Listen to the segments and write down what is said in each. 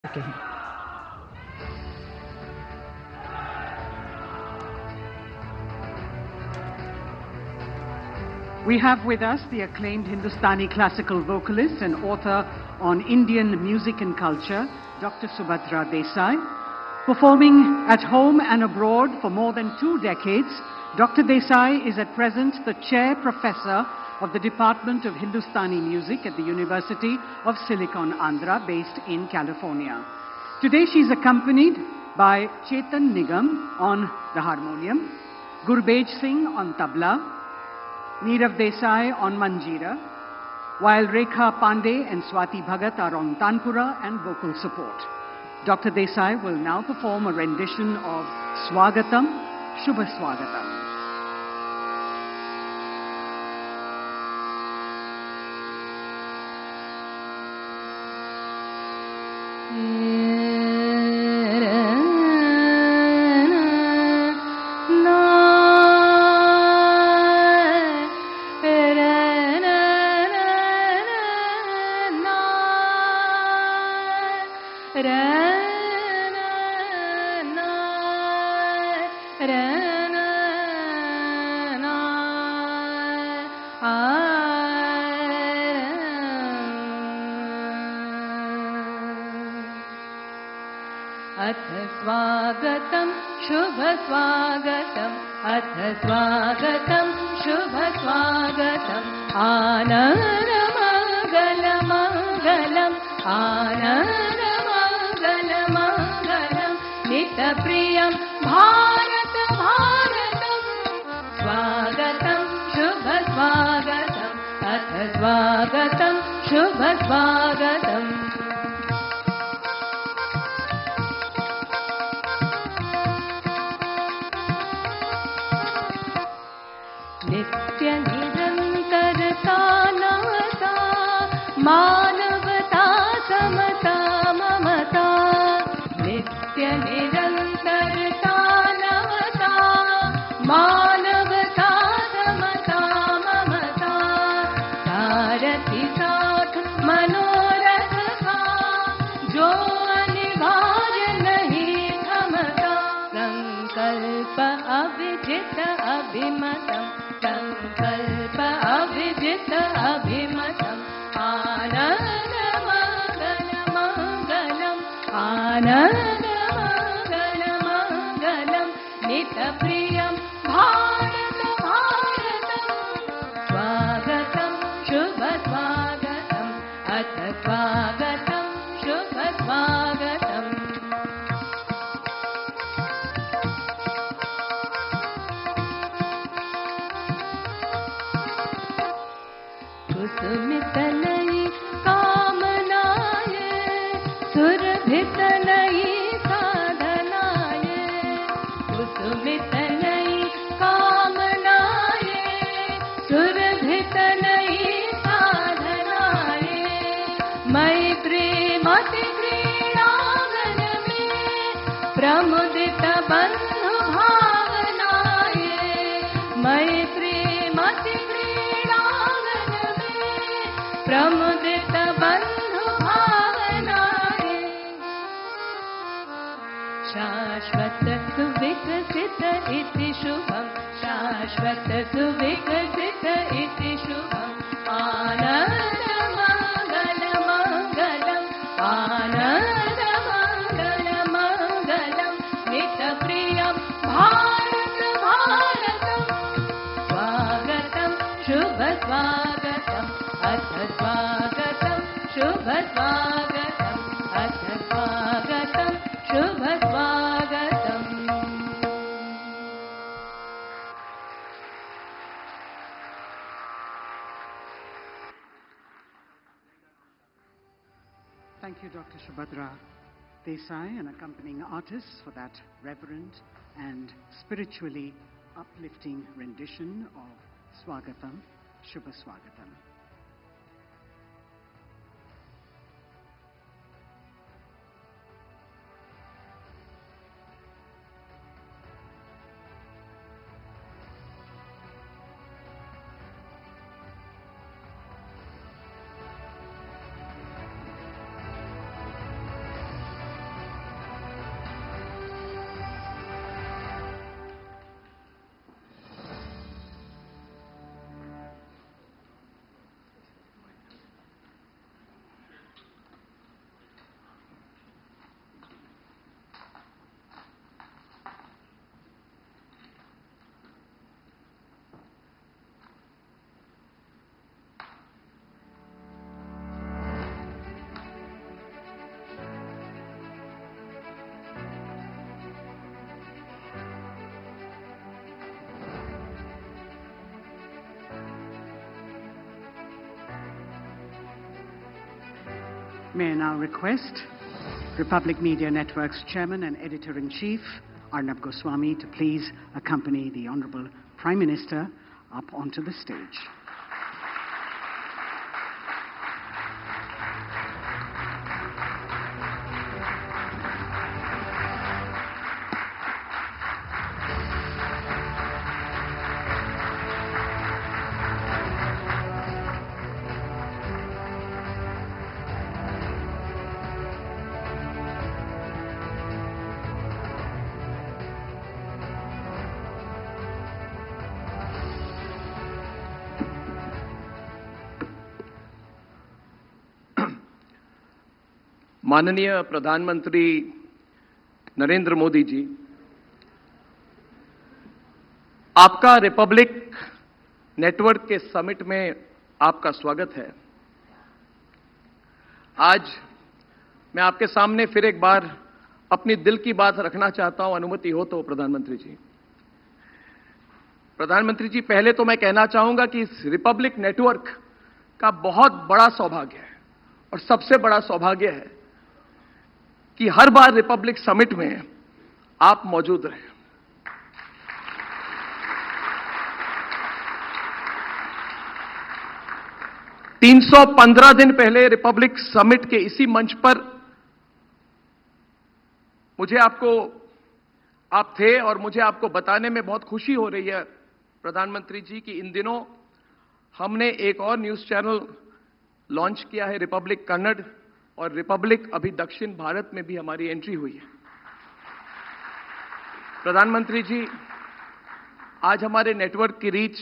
Okay. We have with us the acclaimed Hindustani classical vocalist and author on Indian music and culture, Dr. Subhadra Desai. Performing at home and abroad for more than 2 decades, Dr. Desai is at present the Chair Professor of the Department of Hindustani Music at the University of Silicon Andhra, based in California. Today she is accompanied by Chetan Nigam on the harmonium, Gurbej Singh on tabla, Nirav Desai on manjira, while Rekha Pandey and Swati Bhagat are on tanpura and vocal support. Dr. Desai will now perform a rendition of Swagatam, Shubha Swagatam. अथ स्वागतं शुभ स्वागतं अथ स्वागतं शुभ स्वागतं आनन्द मंगल मंगलम् आनन्द मंगल मंगलम् नित्यप्रियं भारत भारतं स्वागतं शुभ स्वागतम् अथ स्वागतं शुभ स्वागतम् नित्य निरंतरता नवता मानवता समता ममता नित्य निरंतरता नवता मानवता समता ममता सारथी साथ मनोरथ का जो अनिवार्य नहीं थमता संकल्प अविजित अभिमतम् संकल्प अविजित अभिमतम् आनन्द मंगल मंगलम् आनन्द मंगल मंगलम् नित्यप्रियं भारत भारतं स्वागतं शुभ स्वागतम् अथ स्वागतं शुभ स्वागतम् कुसुमित नई कामनाए सुरभित नई साधनाए कुसुमित नई कामनाए सुरभित नई साधनाए मैत्री मति क्रीड़ांगन में प्रमुदित बंधु भावनाए मैत्री मति प्रमुदित बंधु भावनाए शाश्वत सुविकसित इति शुभम् शाश्वत सुविकसित इति शुभम् आनन्द मंगल मंगलम् आनन्द मंगल मंगलम् नित्यप्रियं भारत भारतं स्वागतं शुभ स्वागतम् अथ स्वागतं शुभ स्वागतम् अथ स्वागतं शुभ स्वागतम् Thank you, Dr. Subhadra Desai, and accompanying artists, for that reverent and spiritually uplifting rendition of Swagatam, Shubha Swagatam. May I now request Republic Media Network's Chairman and Editor-in-Chief, Arnab Goswami, to please accompany the Honorable Prime Minister up onto the stage. माननीय प्रधानमंत्री नरेंद्र मोदी जी, आपका Republic network के summit में आपका स्वागत है। आज मैं आपके सामने फिर एक बार अपनी दिल की बात रखना चाहता हूं, अनुमति हो तो प्रधानमंत्री जी। प्रधानमंत्री जी, पहले तो मैं कहना चाहूंगा कि इस रिपब्लिक नेटवर्क का बहुत बड़ा सौभाग्य है और सबसे बड़ा सौभाग्य है कि हर बार रिपब्लिक समिट में आप मौजूद रहे। तीन 315 दिन पहले रिपब्लिक समिट के इसी मंच पर आप थे और मुझे आपको बताने में बहुत खुशी हो रही है प्रधानमंत्री जी कि इन दिनों हमने एक और न्यूज चैनल लॉन्च किया है, रिपब्लिक कन्नड़, और रिपब्लिक अभी दक्षिण भारत में भी हमारी एंट्री हुई है। प्रधानमंत्री जी, आज हमारे नेटवर्क की रीच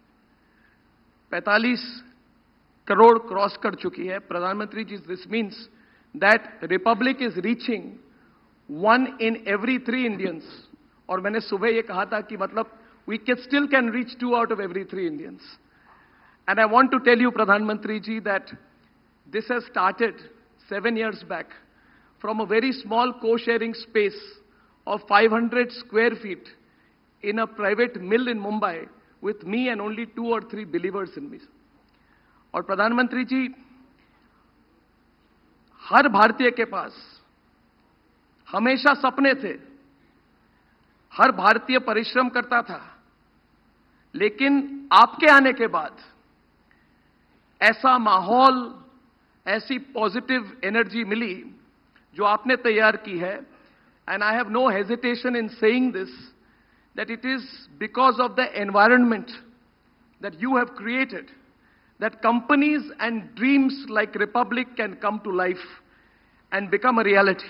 45 करोड़ क्रॉस कर चुकी है। प्रधानमंत्री ji, this means that Republic is reaching 1 in every 3 Indians, और मैंने सुबह ये कहा था कि मतलब we still can reach 2 out of every 3 Indians. And I want to tell you प्रधानमंत्री ji that this has started 7 years back from a very small co-sharing space of 500 square feet in a private mill in Mumbai with me and only 2 or 3 believers in me. और प्रधानमंत्री जी, हर भारतीय के पास हमेशा सपने थे, हर भारतीय परिश्रम करता था, लेकिन आपके आने के बाद ऐसा माहौल, ऐसी पॉजिटिव एनर्जी मिली जो आपने तैयार की है। And I have no hesitation in saying this that it is because of the environment that you have created that companies and dreams like Republic can come to life and become a reality.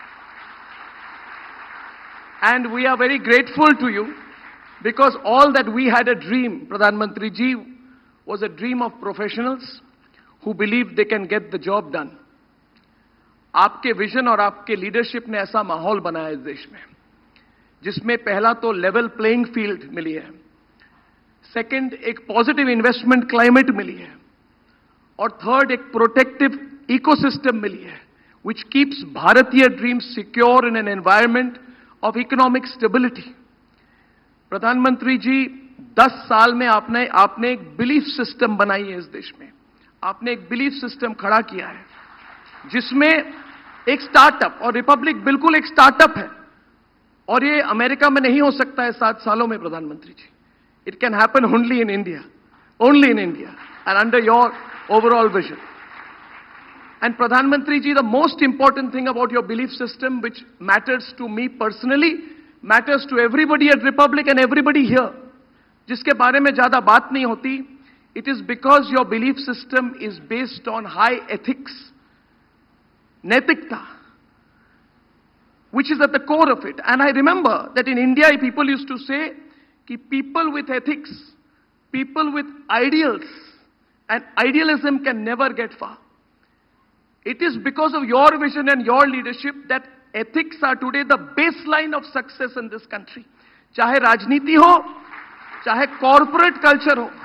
And we are very grateful to you because all that we had a dream, Pradhan Mantri ji, was a dream of professionals who believe they can get the job done. आपके vision और आपके leadership ने ऐसा माहौल बनाया इस देश में जिसमें पहला तो लेवल प्लेइंग फील्ड मिली है, सेकंड एक पॉजिटिव इन्वेस्टमेंट क्लाइमेट मिली है, और थर्ड एक प्रोटेक्टिव इकोसिस्टम मिली है which keeps भारतीय dreams secure in an environment of economic stability. प्रधानमंत्री जी, 10 साल में आपने एक बिलीफ सिस्टम बनाई है इस देश में। आपने एक बिलीफ सिस्टम खड़ा किया है जिसमें एक स्टार्टअप, और रिपब्लिक बिल्कुल एक स्टार्टअप है, और ये अमेरिका में नहीं हो सकता है 7 सालों में प्रधानमंत्री ji. It can happen only in India, only in India and under your overall vision. And प्रधानमंत्री ji, the most important thing about your belief system which matters to me personally, matters to everybody at Republic and everybody here, जिसके बारे में ज्यादा बात नहीं होती, it is because your belief system is based on high ethics, नैतिकता, which is at the core of it. And I remember that in India people used to say कि people with ethics, people with ideals and idealism can never get far. It is because of your vision and your leadership that ethics are today the baseline of success in this country. चाहे राजनीति हो, चाहे corporate culture हो,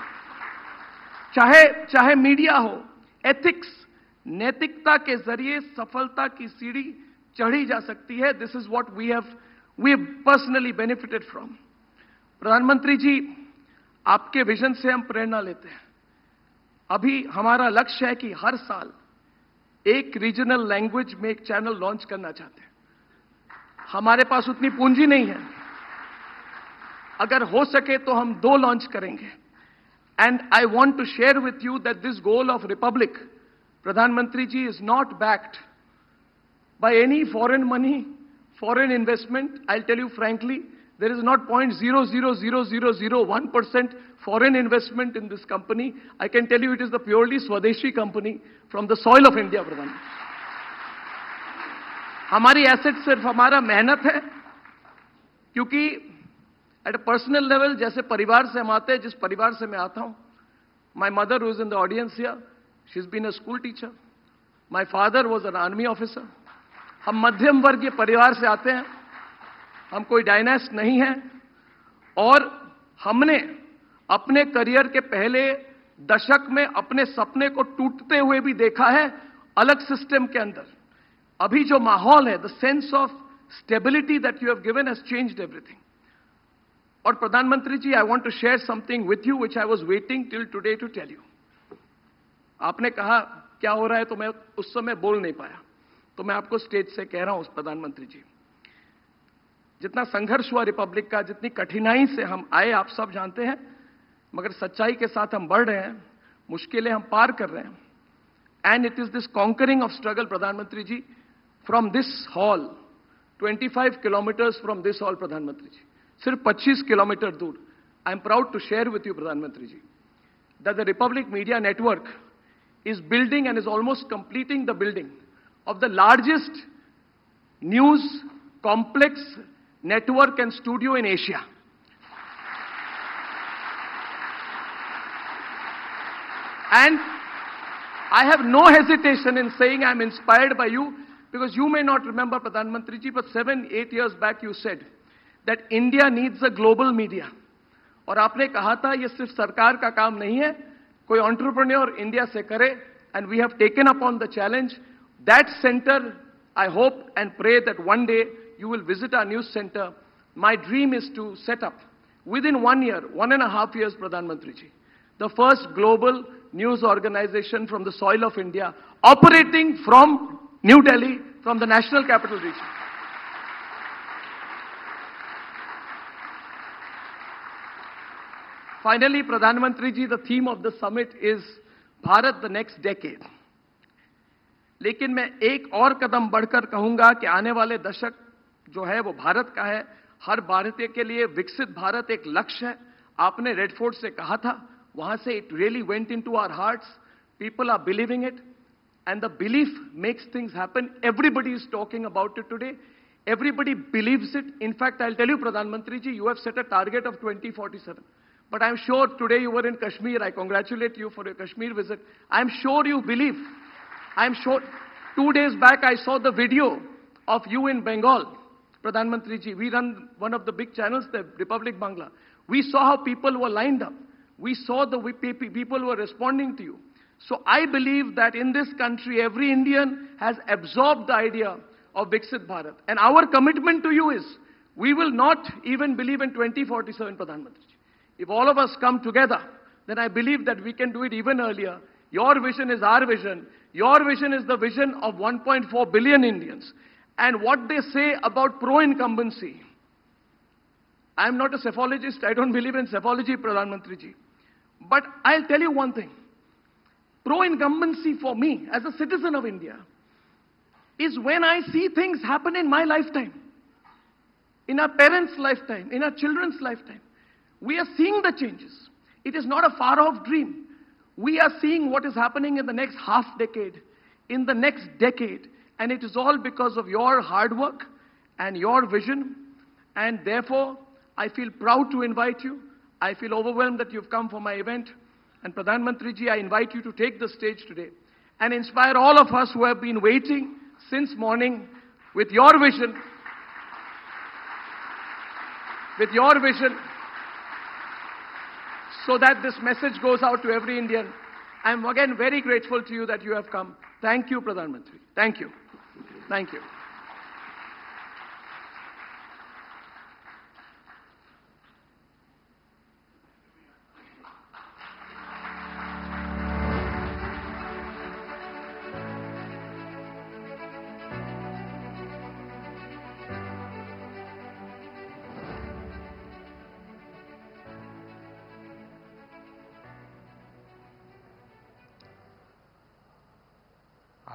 चाहे media हो, ethics, नैतिकता के जरिए सफलता की सीढ़ी चढ़ी जा सकती है। This is what we have personally benefited from. प्रधानमंत्री जी, आपके विजन से हम प्रेरणा लेते हैं। अभी हमारा लक्ष्य है कि हर साल एक रीजनल लैंग्वेज में एक चैनल लॉन्च करना चाहते हैं। हमारे पास उतनी पूंजी नहीं है। अगर हो सके तो हम 2 लॉन्च करेंगे। And I want to share with you that this goal of Republic, प्रधानमंत्री ji, is not backed by any foreign money, foreign investment. I'll tell you frankly, there is not 0.00001% foreign investment in this company. I can tell you it is the purely Swadeshi company from the soil of India, Pradhan. हमारी asset सिर्फ हमारा मेहनत है, क्योंकि at a personal level, जैसे परिवार से हम आते हैं, जिस परिवार से मैं आता हूं, my mother who is in the audience here, she's been a school teacher. My father was an army officer. हम मध्यम वर्गीय परिवार से आते हैं, हम कोई डायनेस्ट नहीं है, और हमने अपने करियर के पहले दशक में अपने सपने को टूटते हुए भी देखा है अलग सिस्टम के अंदर। अभी जो माहौल है, the sense of stability that you have given has changed everything. और प्रधानमंत्री ji, I want to share something with you which I was waiting till today to tell you. आपने कहा क्या हो रहा है, तो मैं उस समय बोल नहीं पाया, तो मैं आपको स्टेज से कह रहा हूं, प्रधानमंत्री जी, जितना संघर्ष हुआ रिपब्लिक का, जितनी कठिनाई से हम आए, आप सब जानते हैं, मगर सच्चाई के साथ हम बढ़ रहे हैं, मुश्किलें हम पार कर रहे हैं। And it is this conquering of struggle, प्रधानमंत्री ji, from this hall, 25 kilometres from this hall, प्रधानमंत्री जी, सिर्फ 25 किलोमीटर दूर, I am proud to share with you, प्रधानमंत्री ji, that the Republic media network is building and is almost completing the building of the largest news complex network and studio in Asia. And I have no hesitation in saying I am inspired by you, because you may not remember, Pradhan Mantri ji, but 7-8 years back you said that India needs a global media. और आपने कहा था ये सिर्फ सरकार का काम नहीं है, कोई एंटरप्रेन्योर इंडिया से करे, and we have taken upon the challenge. That centre, I hope and pray that one day you will visit our news centre. My dream is to set up within 1 year, 1.5 years, प्रधानमंत्री ji, the first global news organisation from the soil of India, operating from New Delhi, from the national capital region. Finally, Pradhan Mantri ji, the theme of the summit is Bharat the next decade. लेकिन मैं एक और कदम बढ़कर कहूंगा कि आने वाले दशक जो है वो भारत का है, हर भारतीय के लिए विकसित भारत एक लक्ष्य है। आपने रेड फोर्ट से कहा था, वहां से it really went into our hearts, people are believing it, and the belief makes things happen. Everybody is talking about it today, everybody believes it. In fact, I'll tell you, Pradhan Mantri ji, you have set a target of 2047. But I'm sure today you were in Kashmir. I congratulate you for your Kashmir visit. I'm sure you believe. I'm sure. 2 days back, I saw the video of you in Bengal, Pradhan Mantri ji. We run one of the big channels, the Republic Bangla. We saw how people were lined up. We saw the way people were responding to you. So I believe that in this country, every Indian has absorbed the idea of Viksit Bharat. And our commitment to you is, we will not even believe in 2047, Pradhan Mantri ji. If all of us come together, then I believe that we can do it even earlier. Your vision is our vision. Your vision is the vision of 1.4 billion Indians. And what they say about pro-incumbency, I am not a psephologist. I don't believe in psephology, Pradhan Mantri ji. But I'll tell you one thing. Pro-incumbency for me, as a citizen of India, is when I see things happen in my lifetime, in our parents' lifetime, in our children's lifetime. We are seeing the changes. It is not a far-off dream. We are seeing what is happening in the next half decade, in the next decade, and it is all because of your hard work and your vision. And therefore, I feel proud to invite you. I feel overwhelmed that you've come for my event. And Pradhan Mantri ji, I invite you to take the stage today and inspire all of us who have been waiting since morning with your vision, so that this message goes out to every Indian. I am again very grateful to you that you have come. Thank you, Pradhan Mantri. Thank you. Thank you.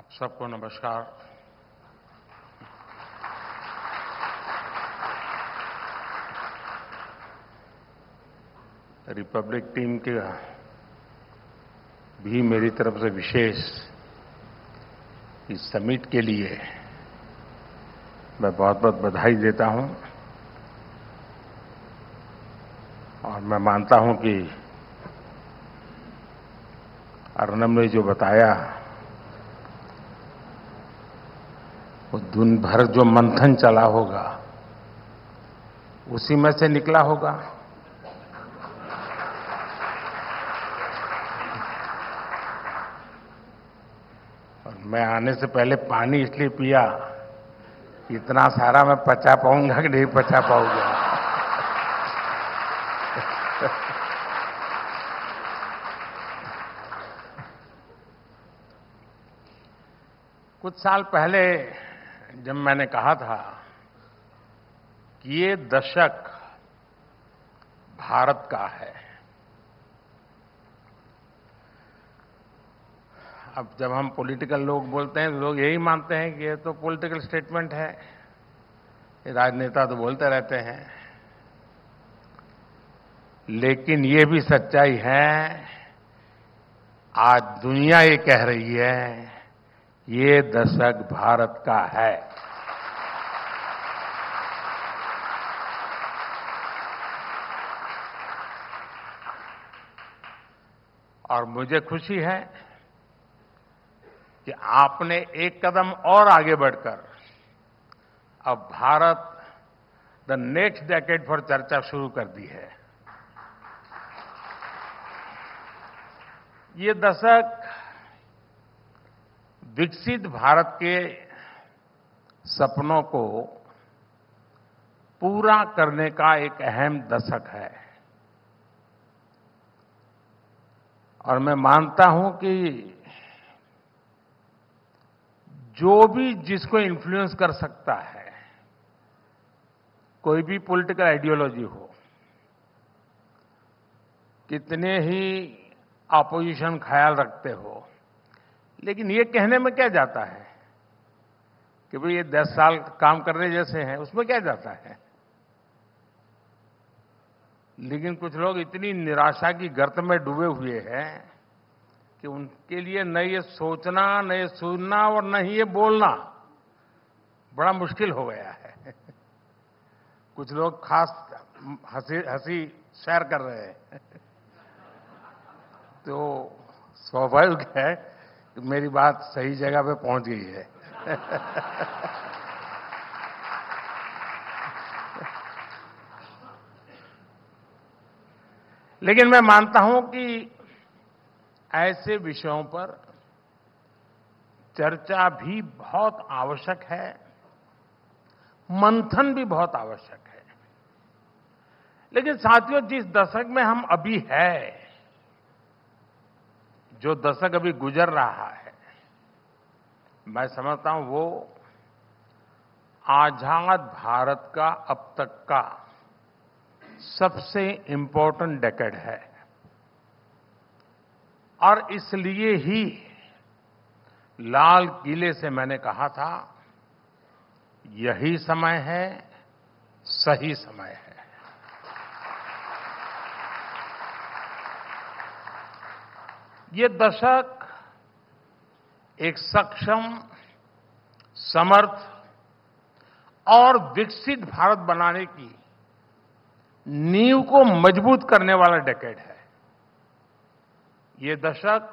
आप सबको नमस्कार। Republic team के भी मेरी तरफ से विशेष इस summit के लिए मैं बहुत बहुत बधाई देता हूं और मैं मानता हूं कि अर्नब ने जो बताया वो दिन भर जो मंथन चला होगा उसी में से निकला होगा। और मैं आने से पहले पानी इसलिए पिया कि इतना सारा मैं पचा पाऊंगा कि नहीं पचा पाऊंगा। कुछ साल पहले जब मैंने कहा था कि ये दशक भारत का है, अब जब हम पॉलिटिकल लोग बोलते हैं तो लोग यही मानते हैं कि ये तो पॉलिटिकल स्टेटमेंट है, ये राजनेता तो बोलते रहते हैं, लेकिन ये भी सच्चाई है। आज दुनिया ये कह रही है ये दशक भारत का है। और मुझे खुशी है कि आपने एक कदम और आगे बढ़कर अब भारत द नेक्स्ट डेकेड पर चर्चा शुरू कर दी है। ये दशक विकसित भारत के सपनों को पूरा करने का एक अहम दशक है और मैं मानता हूं कि जो भी जिसको इन्फ्लुएंस कर सकता है, कोई भी पॉलिटिकल आइडियोलॉजी हो, कितने ही ऑपोजिशन ख्याल रखते हो, लेकिन ये कहने में क्या जाता है कि भाई ये 10 साल काम करने जैसे हैं, उसमें क्या जाता है। लेकिन कुछ लोग इतनी निराशा की गर्त में डूबे हुए हैं कि उनके लिए न ये सोचना, न ये सुनना और न ही ये बोलना बड़ा मुश्किल हो गया है। कुछ लोग खास हंसी शेयर कर रहे हैं। तो स्वाभाविक है कि मेरी बात सही जगह पे पहुंच गई है। लेकिन मैं मानता हूं कि ऐसे विषयों पर चर्चा भी बहुत आवश्यक है, मंथन भी बहुत आवश्यक है। लेकिन साथियों, जिस दशक में हम अभी है, जो दशक अभी गुजर रहा है, मैं समझता हूं वो आजाद भारत का अब तक का सबसे इंपॉर्टेंट डेकेड है। और इसलिए ही लाल किले से मैंने कहा था यही समय है, सही समय है। ये दशक एक सक्षम, समर्थ और विकसित भारत बनाने की नींव को मजबूत करने वाला डेकेड है। ये दशक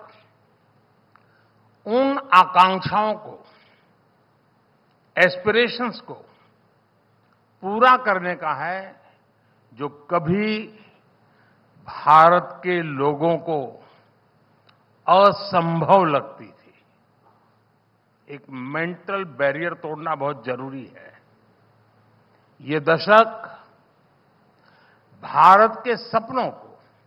उन आकांक्षाओं को, एस्पिरेशंस को पूरा करने का है जो कभी भारत के लोगों को असंभव लगती थी। एक मेंटल बैरियर तोड़ना बहुत जरूरी है। ये दशक भारत के सपनों को,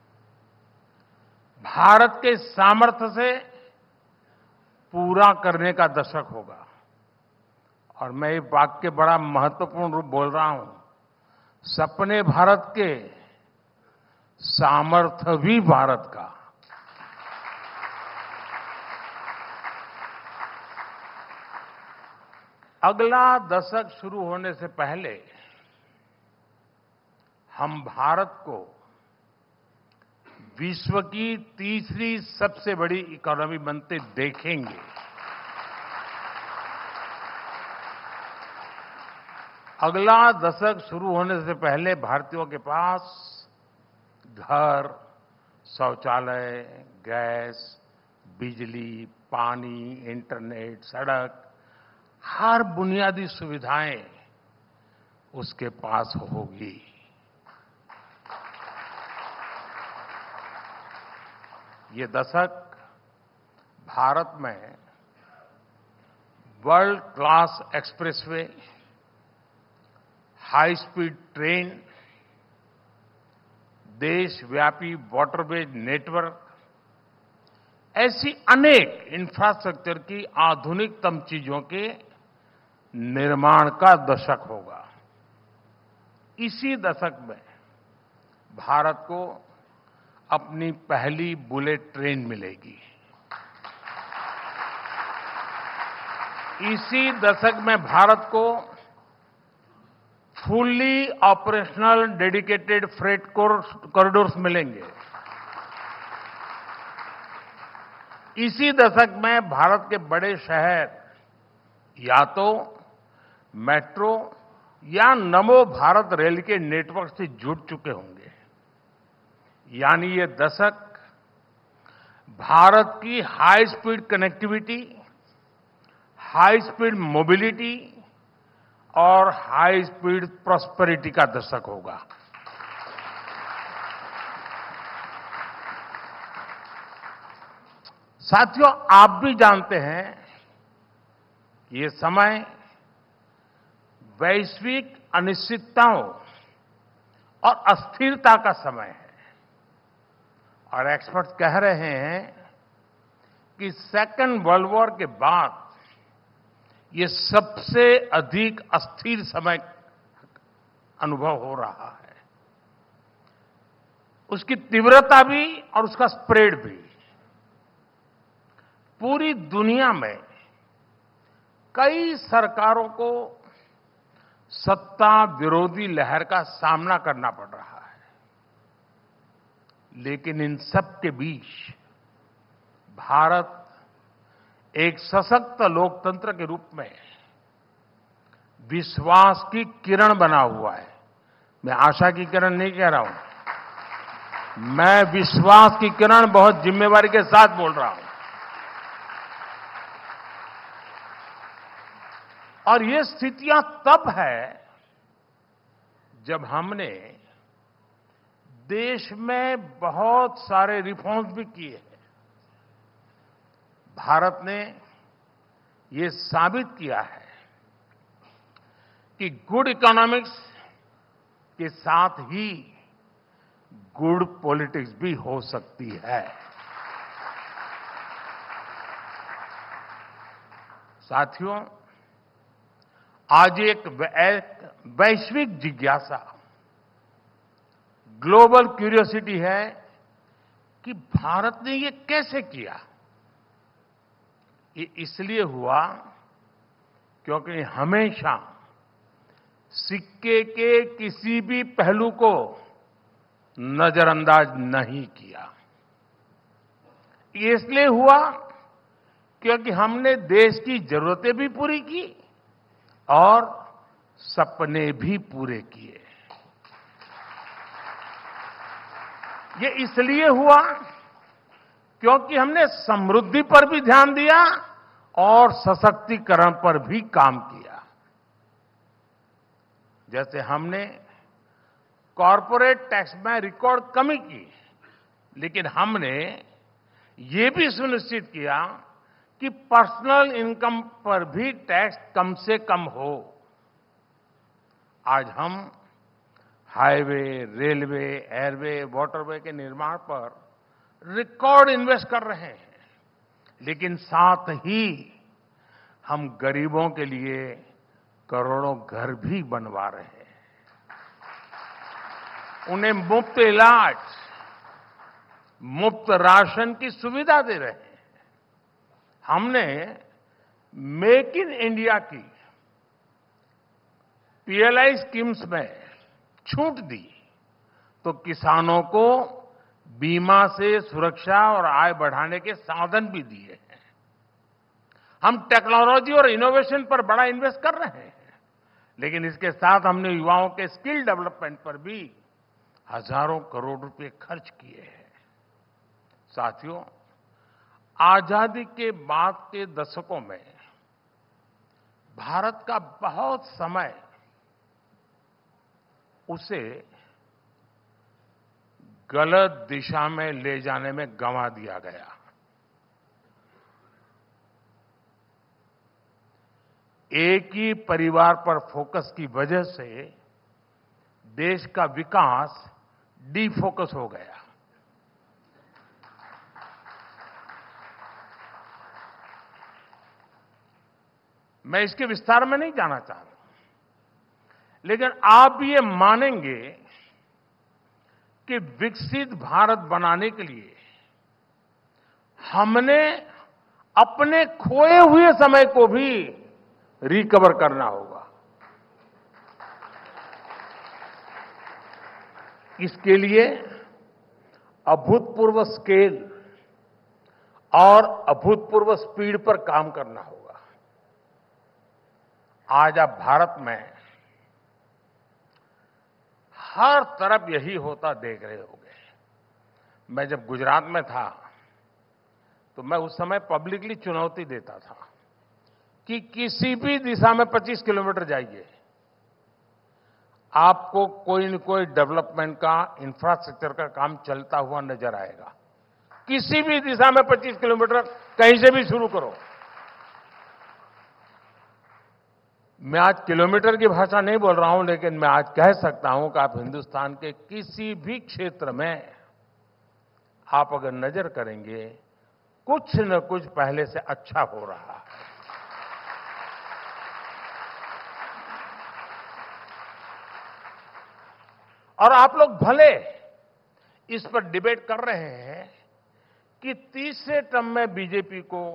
भारत के सामर्थ्य से पूरा करने का दशक होगा। और मैं ये वाक्य बड़ा महत्वपूर्ण रूप बोल रहा हूं, सपने भारत के, सामर्थ्य भी भारत का। अगला दशक शुरू होने से पहले हम भारत को विश्व की तीसरी सबसे बड़ी इकोनॉमी बनते देखेंगे। अगला दशक शुरू होने से पहले भारतीयों के पास घर, शौचालय, गैस, बिजली, पानी, इंटरनेट, सड़क, हर बुनियादी सुविधाएं उसके पास होगी। ये दशक भारत में world class expressway, high speed train, देशव्यापी वाटरवेज नेटवर्क, ऐसी अनेक इंफ्रास्ट्रक्चर की आधुनिकतम चीजों के निर्माण का दशक होगा। इसी दशक में भारत को अपनी पहली बुलेट ट्रेन मिलेगी। इसी दशक में भारत को fully operational dedicated freight corridors मिलेंगे। इसी दशक में भारत के बड़े शहर या तो मेट्रो या नमो भारत रेल के नेटवर्क से जुड़ चुके होंगे। यानी ये दशक भारत की high speed connectivity, high speed mobility और हाई स्पीड प्रॉस्पेरिटी का दशक होगा। साथियों, आप भी जानते हैं कि ये समय वैश्विक अनिश्चितताओं और अस्थिरता का समय है और एक्सपर्ट्स कह रहे हैं कि सेकेंड वर्ल्ड वॉर के बाद ये सबसे अधिक अस्थिर समय अनुभव हो रहा है। उसकी तीव्रता भी और उसका स्प्रेड भी। पूरी दुनिया में कई सरकारों को सत्ता विरोधी लहर का सामना करना पड़ रहा है, लेकिन इन सब के बीच भारत एक सशक्त लोकतंत्र के रूप में विश्वास की किरण बना हुआ है। मैं आशा की किरण नहीं कह रहा हूं, मैं विश्वास की किरण बहुत जिम्मेवारी के साथ बोल रहा हूं। और ये स्थितियां तब है जब हमने देश में बहुत सारे रिफॉर्म्स भी किए हैं। भारत ने ये साबित किया है कि गुड इकोनॉमिक्स के साथ ही गुड पॉलिटिक्स भी हो सकती है। साथियों, आज एक वैश्विक जिज्ञासा, ग्लोबल क्यूरियोसिटी है कि भारत ने ये कैसे किया। ये इसलिए हुआ क्योंकि हमेशा सिक्के के किसी भी पहलू को नजरअंदाज नहीं किया। ये इसलिए हुआ क्योंकि हमने देश की जरूरतें भी पूरी की और सपने भी पूरे किए। ये इसलिए हुआ क्योंकि हमने समृद्धि पर भी ध्यान दिया और सशक्तिकरण पर भी काम किया। जैसे हमने कॉरपोरेट टैक्स में रिकॉर्ड कमी की, लेकिन हमने ये भी सुनिश्चित किया कि पर्सनल इनकम पर भी टैक्स कम से कम हो। आज हम हाईवे, रेलवे, एयरवे, वाटरवे के निर्माण पर रिकॉर्ड इन्वेस्ट कर रहे हैं, लेकिन साथ ही हम गरीबों के लिए करोड़ों घर भी बनवा रहे हैं। उन्हें मुफ्त इलाज, मुफ्त राशन की सुविधा दे रहे हैं। हमने मेक इन इंडिया की पीएलआई स्कीम्स में छूट दी तो किसानों को बीमा से सुरक्षा और आय बढ़ाने के साधन भी दिए हैं। हम टेक्नोलॉजी और इनोवेशन पर बड़ा इन्वेस्ट कर रहे हैं, लेकिन इसके साथ हमने युवाओं के स्किल डेवलपमेंट पर भी हजारों करोड़ रुपए खर्च किए हैं। साथियों, आजादी के बाद के दशकों में भारत का बहुत समय उसे गलत दिशा में ले जाने में गंवा दिया गया। एक ही परिवार पर फोकस की वजह से देश का विकास डिफोकस हो गया। मैं इसके विस्तार में नहीं जाना चाह रहा, लेकिन आप ये मानेंगे कि विकसित भारत बनाने के लिए हमने अपने खोए हुए समय को भी रिकवर करना होगा। इसके लिए अभूतपूर्व स्केल और अभूतपूर्व स्पीड पर काम करना होगा। आज आप भारत में हर तरफ यही होता देख रहे होंगे। मैं जब गुजरात में था तो मैं उस समय पब्लिकली चुनौती देता था कि किसी भी दिशा में 25 किलोमीटर जाइए, आपको कोई न कोई डेवलपमेंट का, इंफ्रास्ट्रक्चर का काम चलता हुआ नजर आएगा। किसी भी दिशा में 25 किलोमीटर कहीं से भी शुरू करो। मैं आज किलोमीटर की भाषा नहीं बोल रहा हूं, लेकिन मैं आज कह सकता हूं कि आप हिंदुस्तान के किसी भी क्षेत्र में आप अगर नजर करेंगे, कुछ न कुछ पहले से अच्छा हो रहा है। और आप लोग भले इस पर डिबेट कर रहे हैं कि तीसरे टर्म में बीजेपी को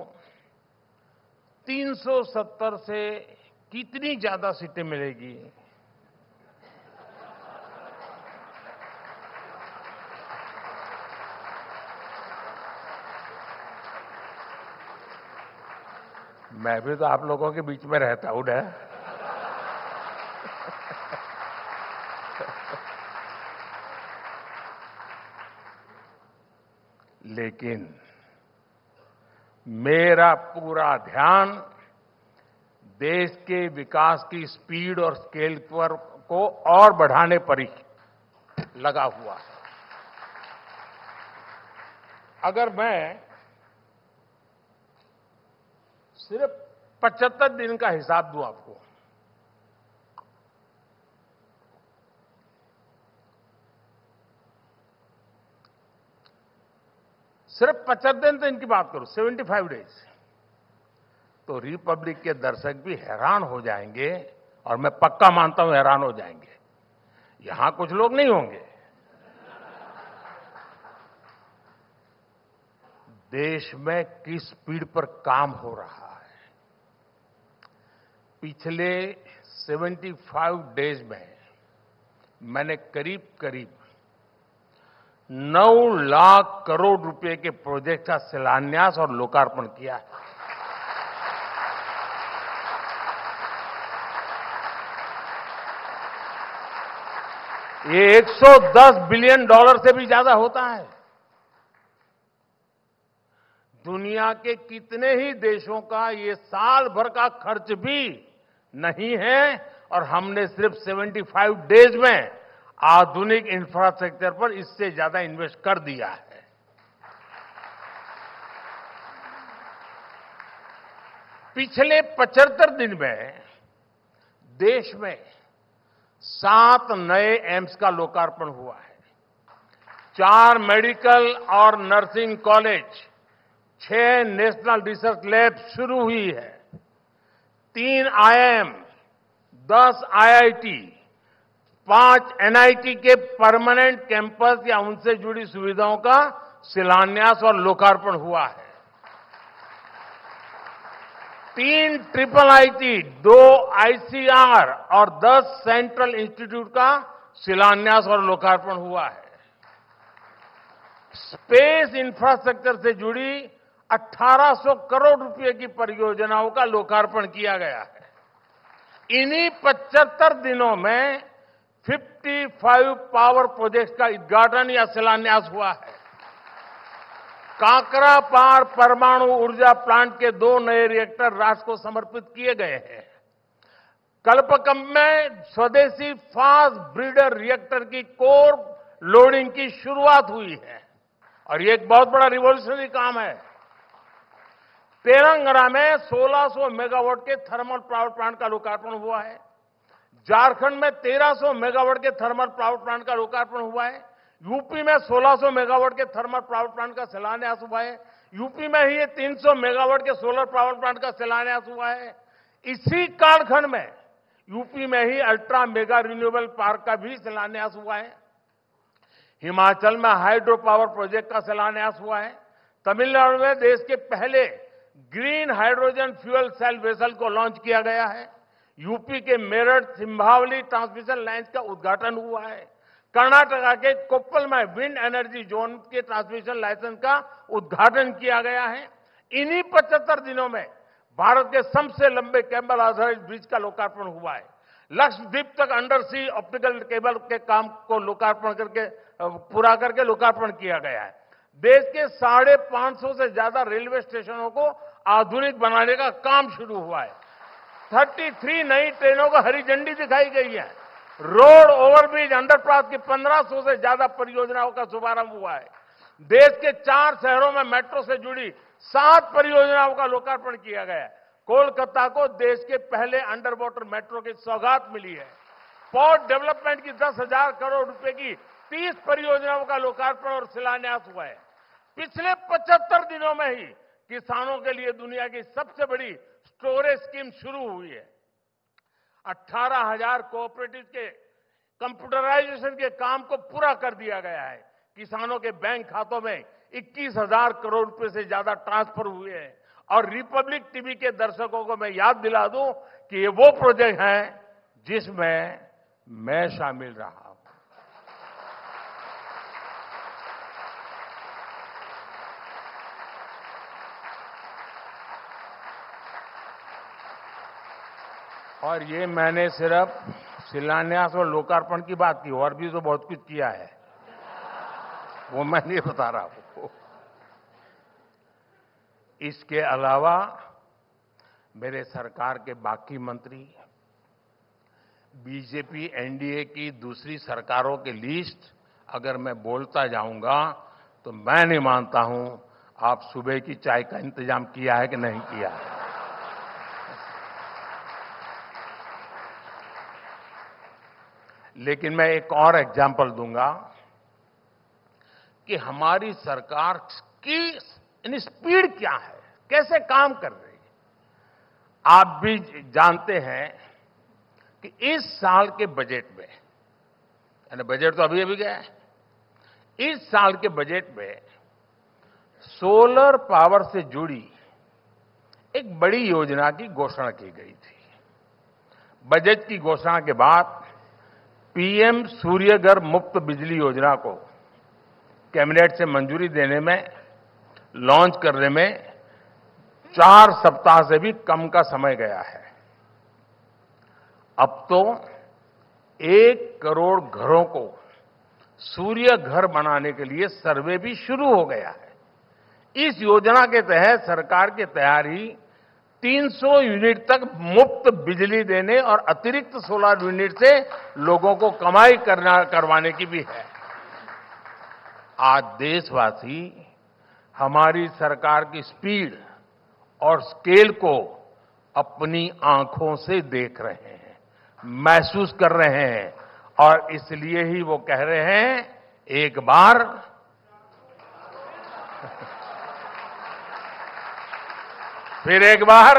370 से कितनी ज्यादा सीटें मिलेगी। मैं भी तो आप लोगों के बीच में रहता हूं ना। लेकिन मेरा पूरा ध्यान देश के विकास की स्पीड और स्केल पर को और बढ़ाने पर ही लगा हुआ है। अगर मैं सिर्फ 75 दिन का हिसाब दूं आपको, सिर्फ 75 दिन तो इनकी बात करूं, 75 डेज, तो रिपब्लिक के दर्शक भी हैरान हो जाएंगे, और मैं पक्का मानता हूं हैरान हो जाएंगे। यहां कुछ लोग नहीं होंगे। देश में किस स्पीड पर काम हो रहा है। पिछले 75 डेज में मैंने करीब करीब 9 लाख करोड़ रुपए के प्रोजेक्ट का शिलान्यास और लोकार्पण किया है। ये 110 बिलियन डॉलर से भी ज्यादा होता है। दुनिया के कितने ही देशों का ये साल भर का खर्च भी नहीं है, और हमने सिर्फ 75 डेज में आधुनिक इंफ्रास्ट्रक्चर पर इससे ज्यादा इन्वेस्ट कर दिया है। पिछले 75 दिन में देश में 7 नए एम्स का लोकार्पण हुआ है, 4 मेडिकल और nursing college, 6 national research lab शुरू हुई है, 3 आईआईएम, 10 आईआईटी, 5 एनआईटी के परमानेंट कैंपस या उनसे जुड़ी सुविधाओं का शिलान्यास और लोकार्पण हुआ है। 3 ट्रिपल आईटी, 2 आईसीआर और 10 सेंट्रल इंस्टीट्यूट का शिलान्यास और लोकार्पण हुआ है। स्पेस इंफ्रास्ट्रक्चर से जुड़ी 1800 करोड़ रुपए की परियोजनाओं का लोकार्पण किया गया है। इन्हीं 75 दिनों में 55 पावर प्रोजेक्ट्स का उद्घाटन या शिलान्यास हुआ है। काकरापार परमाणु ऊर्जा प्लांट के 2 नए रिएक्टर राष्ट्र को समर्पित किए गए हैं। कल्पकम में स्वदेशी फास्ट ब्रीडर रिएक्टर की कोर लोडिंग की शुरुआत हुई है और ये एक बहुत बड़ा रिवॉल्यूशनरी काम है। तेलंगाना में 1600 मेगावाट के थर्मल पावर प्लांट का लोकार्पण हुआ है। झारखंड में 1300 मेगावाट के थर्मल पावर प्लांट का लोकार्पण हुआ है। यूपी में 1600 मेगावाट के थर्मल पावर प्लांट का शिलान्यास हुआ है। यूपी में ही 300 मेगावाट के सोलर पावर प्लांट का शिलान्यास हुआ है। इसी कालखंड में यूपी में ही अल्ट्रा मेगा रिन्यूएबल पार्क का भी शिलान्यास हुआ है। हिमाचल में हाइड्रो पावर प्रोजेक्ट का शिलान्यास हुआ है। तमिलनाडु में देश के पहले green hydrogen fuel cell vessel को लॉन्च किया गया है। यूपी के मेरठ सिंभावली ट्रांसमिशन लाइन का उद्घाटन हुआ है। कर्नाटका के कोप्पल में विंड एनर्जी जोन के ट्रांसमिशन लाइसेंस का उद्घाटन किया गया है। इन्हीं 75 दिनों में भारत के सबसे लंबे केबल आधारित ब्रिज का लोकार्पण हुआ है। लक्षद्वीप तक अंडर सी ऑप्टिकल केबल के काम को लोकार्पण करके पूरा करके लोकार्पण किया गया है। देश के 550 से ज्यादा रेलवे स्टेशनों को आधुनिक बनाने का काम शुरू हुआ है। 33 नई ट्रेनों को हरी झंडी दिखाई गई है। रोड ओवरब्रिज अंडरपास की 1500 से ज्यादा परियोजनाओं का शुभारंभ हुआ है। देश के 4 शहरों में मेट्रो से जुड़ी 7 परियोजनाओं का लोकार्पण किया गया है। कोलकाता को देश के पहले अंडर वाटर मेट्रो की सौगात मिली है। पोर्ट डेवलपमेंट की 10,000 करोड़ रुपए की 30 परियोजनाओं का लोकार्पण और शिलान्यास हुआ है। पिछले 75 दिनों में ही किसानों के लिए दुनिया की सबसे बड़ी स्टोरेज स्कीम शुरू हुई है। 18,000 कोऑपरेटिव के कंप्यूटराइजेशन के काम को पूरा कर दिया गया है। किसानों के बैंक खातों में 21,000 करोड़ रुपए से ज्यादा ट्रांसफर हुए हैं। और रिपब्लिक टीवी के दर्शकों को मैं याद दिला दूं कि ये वो प्रोजेक्ट हैं जिसमें मैं शामिल रहा हूं। और ये मैंने सिर्फ शिलान्यास और लोकार्पण की बात की, और भी तो बहुत कुछ किया है, वो मैं नहीं बता रहा हूं। इसके अलावा मेरे सरकार के बाकी मंत्री, बीजेपी एनडीए की दूसरी सरकारों की लिस्ट अगर मैं बोलता जाऊंगा तो मैं नहीं मानता हूं आप सुबह की चाय का इंतजाम किया है कि नहीं किया है। लेकिन मैं एक और एग्जाम्पल दूंगा कि हमारी सरकार की स्पीड क्या है, कैसे काम कर रही है। आप भी जानते हैं कि इस साल के बजट में, यानी बजट तो अभी गया है, इस साल के बजट में सोलर पावर से जुड़ी एक बड़ी योजना की घोषणा की गई थी। बजट की घोषणा के बाद पीएम सूर्यघर मुफ्त बिजली योजना को कैबिनेट से मंजूरी देने में, लॉन्च करने में 4 सप्ताह से भी कम का समय गया है। अब तो 1 करोड़ घरों को सूर्य घर बनाने के लिए सर्वे भी शुरू हो गया है। इस योजना के तहत सरकार की तैयारी 300 यूनिट तक मुफ्त बिजली देने और अतिरिक्त सोलर यूनिट से लोगों को कमाई करवाने की भी है। आज देशवासी हमारी सरकार की स्पीड और स्केल को अपनी आंखों से देख रहे हैं, महसूस कर रहे हैं, और इसलिए ही वो कह रहे हैं एक बार फिर एक बार।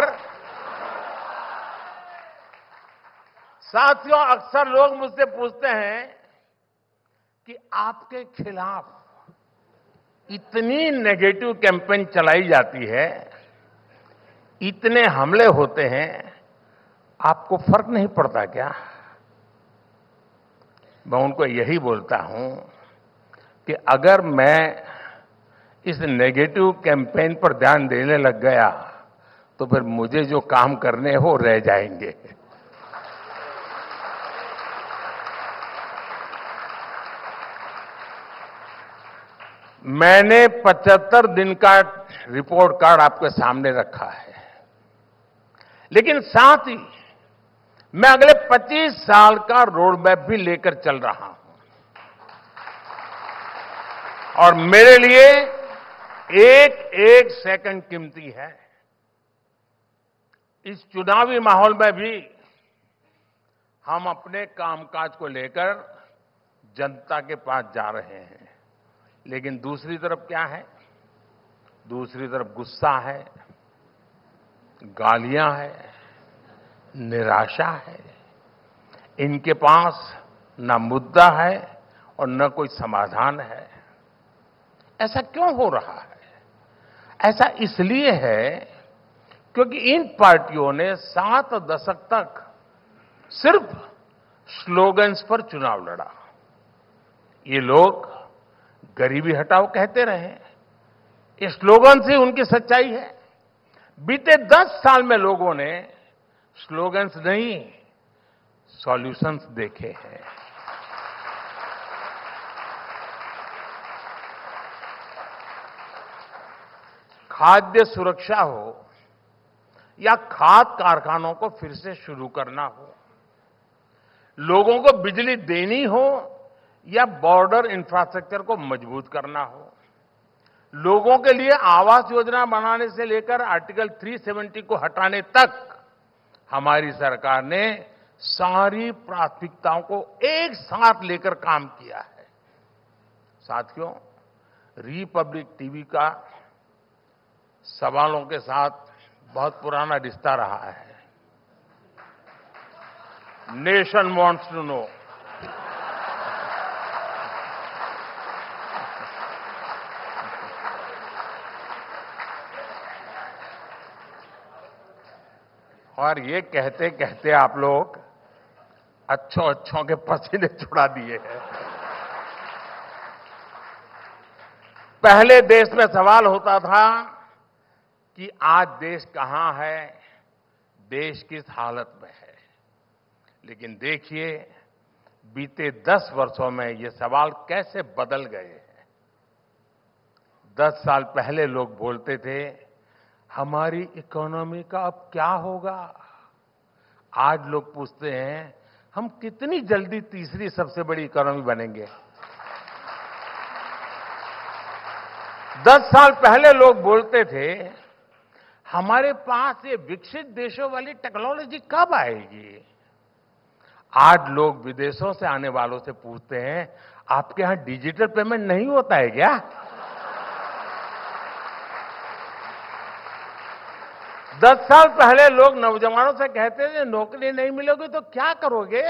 साथियों, अक्सर लोग मुझसे पूछते हैं कि आपके खिलाफ इतनी नेगेटिव कैंपेन चलाई जाती है, इतने हमले होते हैं, आपको फर्क नहीं पड़ता क्या? मैं उनको यही बोलता हूं कि अगर मैं इस नेगेटिव कैंपेन पर ध्यान देने लग गया तो फिर मुझे जो काम करने हैं वो रह जाएंगे। मैंने 75 दिन का रिपोर्ट कार्ड आपके सामने रखा है, लेकिन साथ ही मैं अगले 25 साल का रोड मैप भी लेकर चल रहा हूं। और मेरे लिए एक एक सेकंड कीमती है। इस चुनावी माहौल में भी हम अपने कामकाज को लेकर जनता के पास जा रहे हैं, लेकिन दूसरी तरफ क्या है? दूसरी तरफ गुस्सा है, गालियां हैं, निराशा है। इनके पास न मुद्दा है और न कोई समाधान है। ऐसा क्यों हो रहा है? ऐसा इसलिए है क्योंकि इन पार्टियों ने 7 दशक तक सिर्फ स्लोगन्स पर चुनाव लड़ा। ये लोग गरीबी हटाओ कहते रहे, ये स्लोगन से उनकी सच्चाई है। बीते 10 साल में लोगों ने स्लोगन्स नहीं, सॉल्यूशंस देखे हैं। खाद्य सुरक्षा हो या खाद कारखानों को फिर से शुरू करना हो, लोगों को बिजली देनी हो या बॉर्डर इंफ्रास्ट्रक्चर को मजबूत करना हो, लोगों के लिए आवास योजना बनाने से लेकर आर्टिकल 370 को हटाने तक हमारी सरकार ने सारी प्राथमिकताओं को एक साथ लेकर काम किया है। साथियों, रिपब्लिक टीवी का सवालों के साथ बहुत पुराना रिश्ता रहा है। Nation wants to know. और ये कहते कहते आप लोग अच्छों के पसीने छुड़ा दिए हैं। पहले देश में सवाल होता था कि आज देश कहां है, देश किस हालत में है। लेकिन देखिए, बीते 10 वर्षों में ये सवाल कैसे बदल गए हैं। 10 साल पहले लोग बोलते थे, हमारी इकोनॉमी का अब क्या होगा। आज लोग पूछते हैं, हम कितनी जल्दी तीसरी सबसे बड़ी इकोनॉमी बनेंगे। 10 साल पहले लोग बोलते थे, हमारे पास ये विकसित देशों वाली टेक्नोलॉजी कब आएगी। आज लोग विदेशों से आने वालों से पूछते हैं, आपके यहां डिजिटल पेमेंट नहीं होता है क्या। 10 साल पहले लोग नौजवानों से कहते थे, नौकरी नहीं मिलेगी तो क्या करोगे।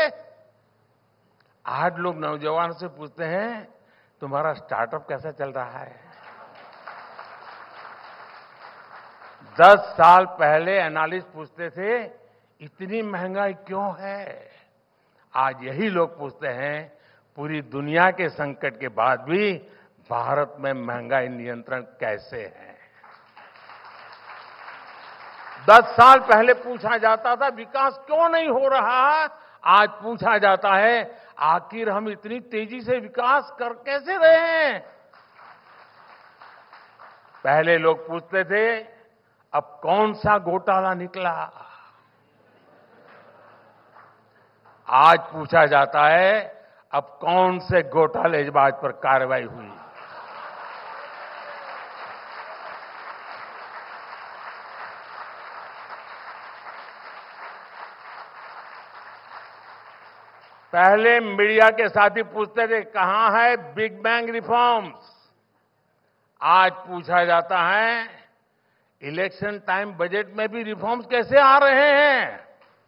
आज लोग नौजवानों से पूछते हैं, तुम्हारा स्टार्टअप कैसा चल रहा है। 10 साल पहले एनालिस्ट पूछते थे, इतनी महंगाई क्यों है। आज यही लोग पूछते हैं, पूरी दुनिया के संकट के बाद भी भारत में महंगाई नियंत्रण कैसे है। 10 साल पहले पूछा जाता था, विकास क्यों नहीं हो रहा। आज पूछा जाता है, आखिर हम इतनी तेजी से विकास कर कैसे रहे हैं। पहले लोग पूछते थे, अब कौन सा घोटाला निकला। आज पूछा जाता है, अब कौन से घोटालेबाज पर कार्रवाई हुई। पहले मीडिया के साथी पूछते थे, कहां है बिग बैंग रिफॉर्म्स। आज पूछा जाता है, इलेक्शन टाइम बजट में भी रिफॉर्म्स कैसे आ रहे हैं।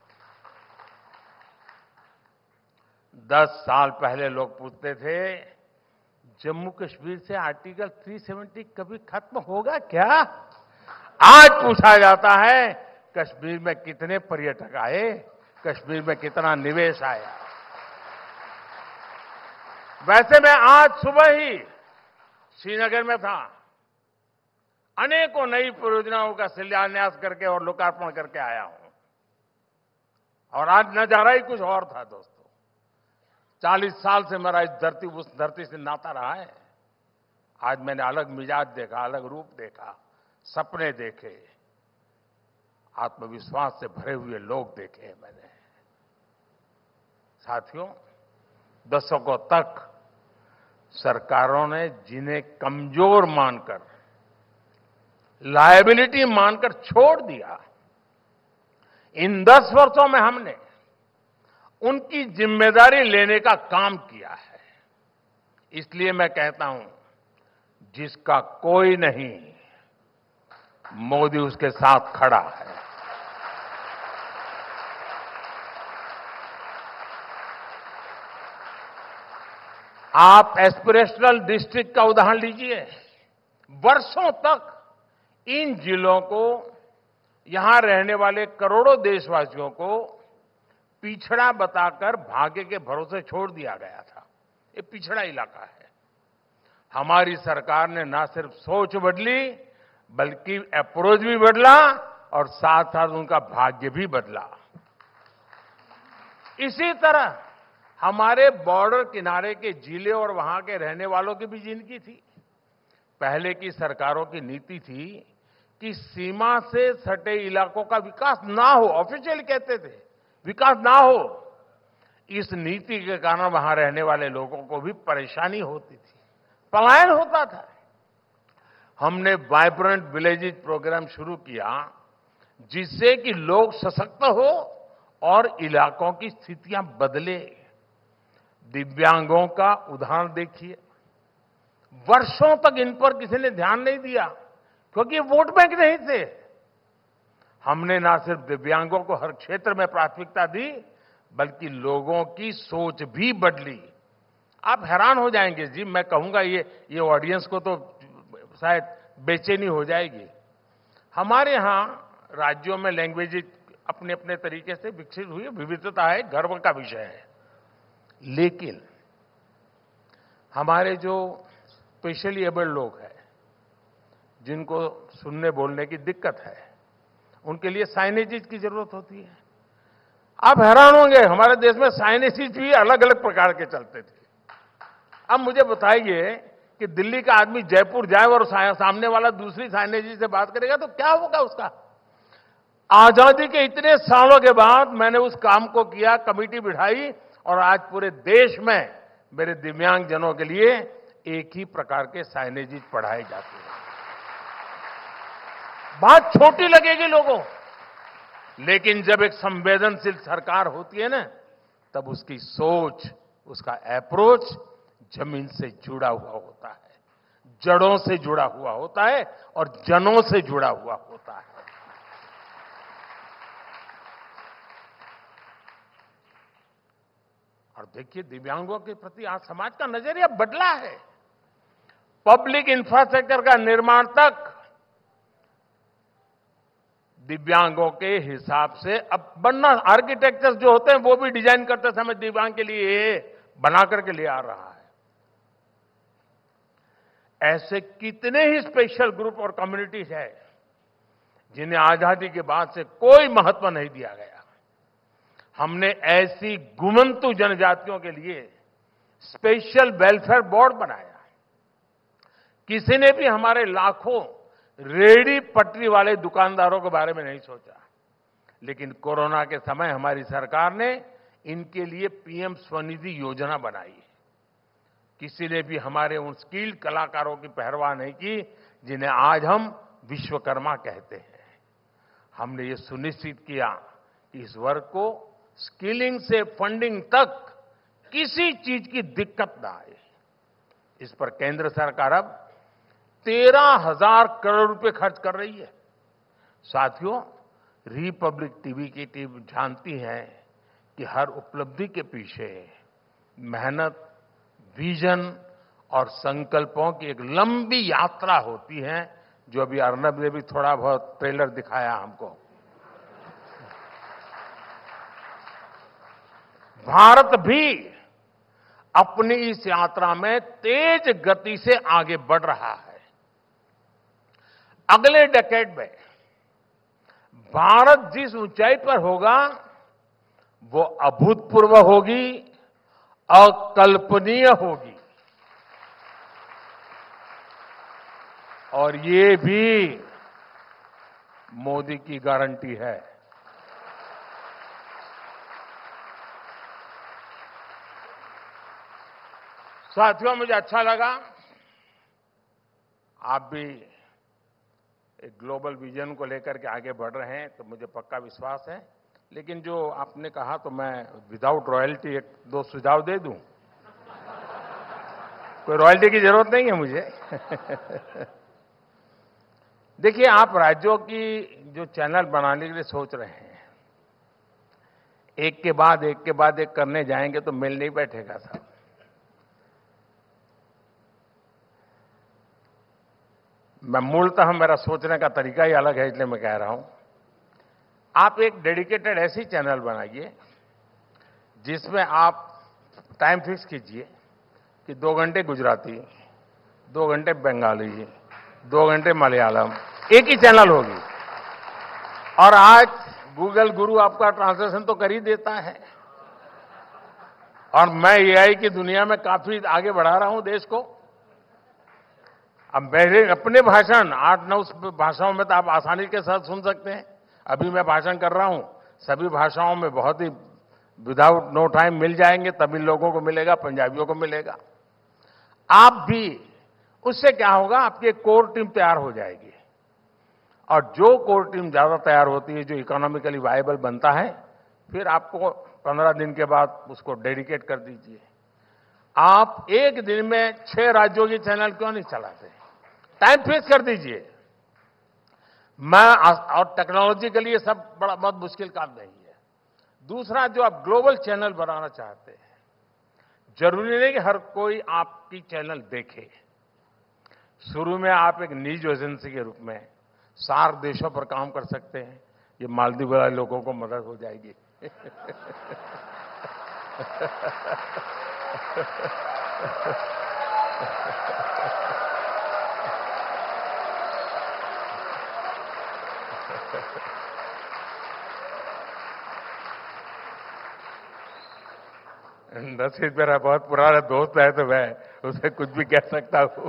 10 साल पहले लोग पूछते थे, जम्मू कश्मीर से आर्टिकल 370 कभी खत्म होगा क्या। आज पूछा जाता है कश्मीर में कितने पर्यटक आए, कश्मीर में कितना निवेश आया। वैसे मैं आज सुबह ही श्रीनगर में था, अनेकों नई परियोजनाओं का शिलान्यास करके और लोकार्पण करके आया हूं। और आज नजारा ही कुछ और था दोस्तों। 40 साल से मेरा उस धरती से नाता रहा है। आज मैंने अलग मिजाज देखा, अलग रूप देखा, सपने देखे, आत्मविश्वास से भरे हुए लोग देखे मैंने। साथियों, दशकों तक सरकारों ने जिन्हें कमजोर मानकर, लायबिलिटी मानकर छोड़ दिया, इन 10 वर्षों में हमने उनकी जिम्मेदारी लेने का काम किया है। इसलिए मैं कहता हूं, जिसका कोई नहीं, मोदी उसके साथ खड़ा है। आप एस्पिरेशनल डिस्ट्रिक्ट का उदाहरण लीजिए। वर्षों तक इन जिलों को, यहां रहने वाले करोड़ों देशवासियों को पिछड़ा बताकर भाग्य के भरोसे छोड़ दिया गया था। ये पिछड़ा इलाका है। हमारी सरकार ने न सिर्फ सोच बदली, बल्कि अप्रोच भी बदला और साथ साथ उनका भाग्य भी बदला। इसी तरह हमारे बॉर्डर किनारे के जिले और वहां के रहने वालों की भी जिंदगी थी। पहले की सरकारों की नीति थी कि सीमा से सटे इलाकों का विकास ना हो, ऑफिशियल कहते थे विकास ना हो। इस नीति के कारण वहां रहने वाले लोगों को भी परेशानी होती थी, पलायन होता था। हमने वाइब्रेंट विलेजेस प्रोग्राम शुरू किया, जिससे कि लोग सशक्त हो और इलाकों की स्थितियां बदले। दिव्यांगों का उदाहरण देखिए। वर्षों तक इन पर किसी ने ध्यान नहीं दिया, क्योंकि वोट बैंक नहीं थे। हमने ना सिर्फ दिव्यांगों को हर क्षेत्र में प्राथमिकता दी, बल्कि लोगों की सोच भी बदली। आप हैरान हो जाएंगे जी, मैं कहूंगा ये ऑडियंस को तो शायद बेचैनी हो जाएगी। हमारे यहां राज्यों में लैंग्वेजेस अपने अपने तरीके से विकसित हुई, विविधता है, गर्व का विषय है। लेकिन हमारे जो स्पेशली एबल्ड लोग हैं, जिनको सुनने बोलने की दिक्कत है, उनके लिए साइनेजेस की जरूरत होती है। आप हैरान होंगे, हमारे देश में साइनेजेस भी अलग अलग प्रकार के चलते थे। अब मुझे बताइए कि दिल्ली का आदमी जयपुर जाए और सामने वाला दूसरी साइनेजेस से बात करेगा तो क्या होगा उसका। आजादी के इतने सालों के बाद मैंने उस काम को किया, कमेटी बिठाई, और आज पूरे देश में मेरे दिव्यांग जनों के लिए एक ही प्रकार के साइनेजेस पढ़ाए जाते हैं। बात छोटी लगेगी लोगों, लेकिन जब एक संवेदनशील सरकार होती है ना, तब उसकी सोच, उसका अप्रोच जमीन से जुड़ा हुआ होता है, जड़ों से जुड़ा हुआ होता है और जनों से जुड़ा हुआ होता है। और देखिए, दिव्यांगों के प्रति आज समाज का नजरिया बदला है। पब्लिक इंफ्रास्ट्रक्चर का निर्माण तक दिव्यांगों के हिसाब से अब बनना, आर्किटेक्चर जो होते हैं वो भी डिजाइन करते समय दिव्यांग के लिए बना करके ले आ रहा है। ऐसे कितने ही स्पेशल ग्रुप और कम्युनिटीज है जिन्हें आजादी के बाद से कोई महत्व नहीं दिया गया। हमने ऐसी गुमंतु जनजातियों के लिए स्पेशल वेलफेयर बोर्ड बनाया। किसी ने भी हमारे लाखों रेहड़ी पटरी वाले दुकानदारों के बारे में नहीं सोचा, लेकिन कोरोना के समय हमारी सरकार ने इनके लिए पीएम स्वनिधि योजना बनाई। किसी ने भी हमारे उन स्किल्ड कलाकारों की परवाह नहीं की जिन्हें आज हम विश्वकर्मा कहते हैं। हमने ये सुनिश्चित किया कि इस वर्ग को स्किलिंग से फंडिंग तक किसी चीज की दिक्कत ना आए। इस पर केंद्र सरकार अब 13,000 करोड़ रुपए खर्च कर रही है। साथियों, रिपब्लिक टीवी की टीम जानती है कि हर उपलब्धि के पीछे मेहनत, विजन और संकल्पों की एक लंबी यात्रा होती है, जो अभी अर्नब ने भी थोड़ा बहुत ट्रेलर दिखाया हमको। भारत भी अपनी इस यात्रा में तेज गति से आगे बढ़ रहा है। अगले डेकेड में भारत जिस ऊंचाई पर होगा वो अभूतपूर्व होगी, अकल्पनीय होगी। और ये भी मोदी की गारंटी है। साथियों, मुझे अच्छा लगा आप भी एक ग्लोबल विजन को लेकर के आगे बढ़ रहे हैं, तो मुझे पक्का विश्वास है। लेकिन जो आपने कहा तो मैं विदाउट रॉयल्टी एक दो सुझाव दे दूं। कोई रॉयल्टी की जरूरत नहीं है मुझे। देखिए, आप राज्यों की जो चैनल बनाने के लिए सोच रहे हैं, एक के बाद एक करने जाएंगे तो मिल नहीं बैठेगा साहब। मैं मूलतः मेरा सोचने का तरीका ही अलग है, इसलिए मैं कह रहा हूं आप एक डेडिकेटेड ऐसी चैनल बनाइए जिसमें आप टाइम फिक्स कीजिए कि 2 घंटे गुजराती, 2 घंटे बंगाली, 2 घंटे मलयालम, एक ही चैनल होगी। और आज गूगल गुरु आपका ट्रांसलेशन तो कर ही देता है। और मैं एआई की दुनिया में काफी आगे बढ़ा रहा हूं देश को। अब मेरे अपने भाषण 8-9 भाषाओं में तो आप आसानी के साथ सुन सकते हैं। अभी मैं भाषण कर रहा हूं, सभी भाषाओं में बहुत ही विदाउट नो टाइम मिल जाएंगे। तमिल लोगों को मिलेगा, पंजाबियों को मिलेगा। आप भी, उससे क्या होगा, आपकी एक कोर टीम तैयार हो जाएगी। और जो कोर टीम ज्यादा तैयार होती है, जो इकोनॉमिकली वायबल बनता है, फिर आपको 15 दिन के बाद उसको डेडिकेट कर दीजिए। आप एक दिन में 6 राज्यों की चैनल क्यों नहीं चलाते? टाइम फिक्स कर दीजिए। और टेक्नोलॉजिकली ये सब बड़ा बहुत मुश्किल काम नहीं है। दूसरा, जो आप ग्लोबल चैनल बनाना चाहते हैं, जरूरी नहीं कि हर कोई आपकी चैनल देखे। शुरू में आप एक न्यूज एजेंसी के रूप में सार्क देशों पर काम कर सकते हैं। ये मालदीव वाले लोगों को मदद हो जाएगी। नसीब मेरा बहुत पुराना दोस्त है, तो मैं उसे कुछ भी कह सकता हूं।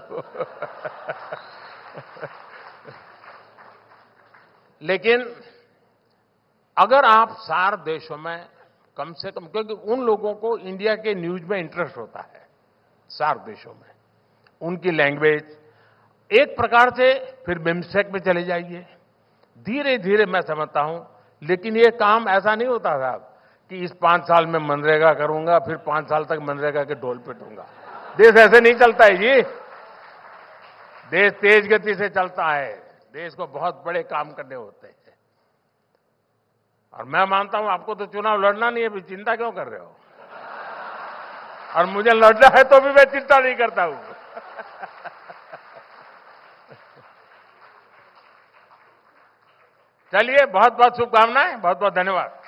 लेकिन अगर आप सार्क देशों में कम से कम, क्योंकि उन लोगों को इंडिया के न्यूज में इंटरेस्ट होता है, सार्क देशों में उनकी लैंग्वेज एक प्रकार से, फिर बिम्स्टेक में चले जाइए। धीरे धीरे मैं समझता हूं, लेकिन ये काम ऐसा नहीं होता साहब कि इस 5 साल में मनरेगा करूंगा, फिर 5 साल तक मनरेगा के ढोल पिटूंगा। देश ऐसे नहीं चलता है जी। देश तेज गति से चलता है। देश को बहुत बड़े काम करने होते हैं। और मैं मानता हूं आपको तो चुनाव लड़ना नहीं है, फिर चिंता क्यों कर रहे हो? और मुझे लड़ना है तो भी मैं चिंता नहीं करता हूं। चलिए, बहुत बहुत शुभकामनाएं, बहुत बहुत धन्यवाद।